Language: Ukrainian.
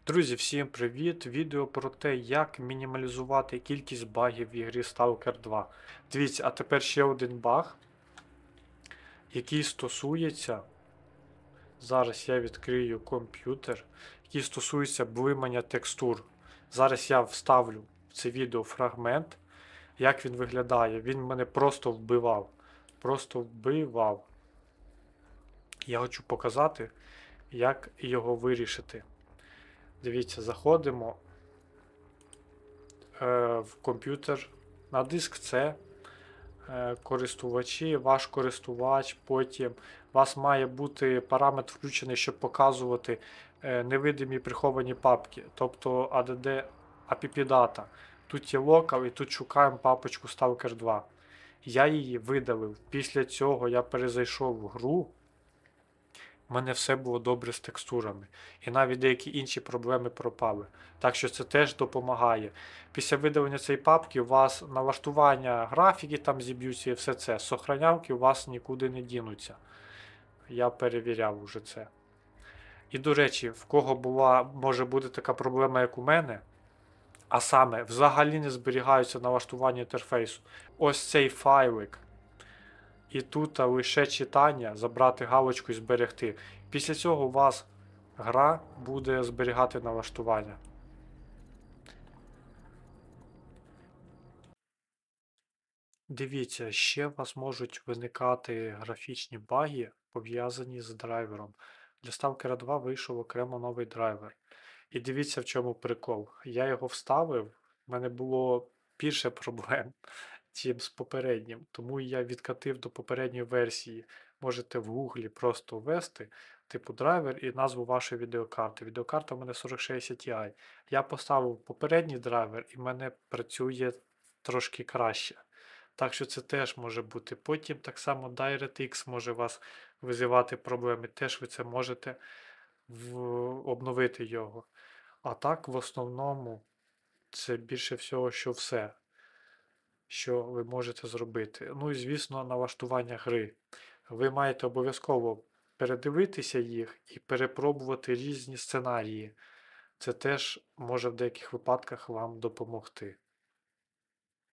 Друзі, всім привіт! Відео про те, як мінімалізувати кількість багів в ігрі Stalker 2. Дивіться, а тепер ще один баг, який стосується. Зараз я відкрию комп'ютер, який стосується блимання текстур. Зараз я вставлю в це відео фрагмент, як він виглядає. Він мене просто вбивав. Просто вбивав. Я хочу показати, як його вирішити. Дивіться, заходимо в комп'ютер на диск C, користувачі, ваш користувач, потім у вас має бути параметр включений, щоб показувати невидимі приховані папки, тобто add appdata. Тут є локал і тут шукаємо папочку Stalker 2. Я її видалив. Після цього я перезайшов в гру. У мене все було добре з текстурами. І навіть деякі інші проблеми пропали. Так що це теж допомагає. Після видалення цієї папки у вас налаштування графіки там зіб'ються і все це. Сохранявки у вас нікуди не дінуться. Я перевіряв уже це. І до речі, в кого може бути така проблема, як у мене, а саме, взагалі не зберігаються налаштування інтерфейсу. Ось цей файлик. І тут лише читання, забрати галочку і зберегти. Після цього у вас гра буде зберігати налаштування. Дивіться, ще у вас можуть виникати графічні баги, пов'язані з драйвером. Для Stalker 2 вийшов окремо новий драйвер. І дивіться, в чому прикол. Я його вставив, в мене було більше проблем, чим з попереднім. Тому я відкатив до попередньої версії. Можете в гуглі просто ввести, типу драйвер і назву вашої відеокарти. Відеокарта в мене 4060 Ti. Я поставив попередній драйвер і в мене працює трошки краще. Так що це теж може бути. Потім так само DirectX може вас визивати проблеми. Теж ви це можете обновити його. А так, в основному, це більше всього, що все, що ви можете зробити. Ну і, звісно, налаштування гри. Ви маєте обов'язково передивитися їх і перепробувати різні сценарії. Це теж може в деяких випадках вам допомогти.